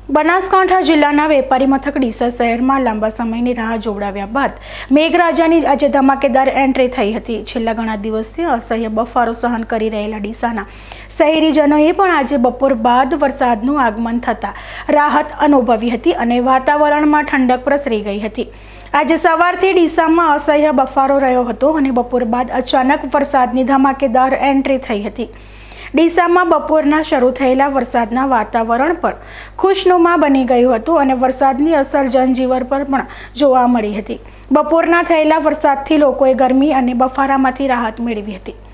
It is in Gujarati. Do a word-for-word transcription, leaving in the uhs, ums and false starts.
બનાસકાંઠા જિલ્લાના વેપારી મથક ડીસા શહેરમાં લાંબા સમયની રાહ જોવડાવ્યા બાદ મેઘરાજાની આજે ધમાકેદાર એન્ટ્રી થઈ હતી। છેલ્લા ઘણા દિવસથી અસહ્ય બફારો સહન કરી રહેલા ડીસાના શહેરીજનોએ પણ આજે બપોર બાદ વરસાદનું આગમન થતાં રાહત અનુભવી હતી અને વાતાવરણમાં ઠંડક પ્રસરી ગઈ હતી। આજે સવારથી ડીસામાં અસહ્ય બફારો રહ્યો હતો અને બપોર બાદ અચાનક વરસાદની ધમાકેદાર એન્ટ્રી થઈ હતી। ડીસામાં બપોરના શરૂ થયેલા વરસાદના વાતાવરણ પર ખુશનુમા બની ગયું હતું અને વરસાદની અસર જનજીવન પર પણ જોવા મળી હતી। બપોરના થયેલા વરસાદથી લોકોએ ગરમી અને બફારામાંથી રાહત મેળવી હતી।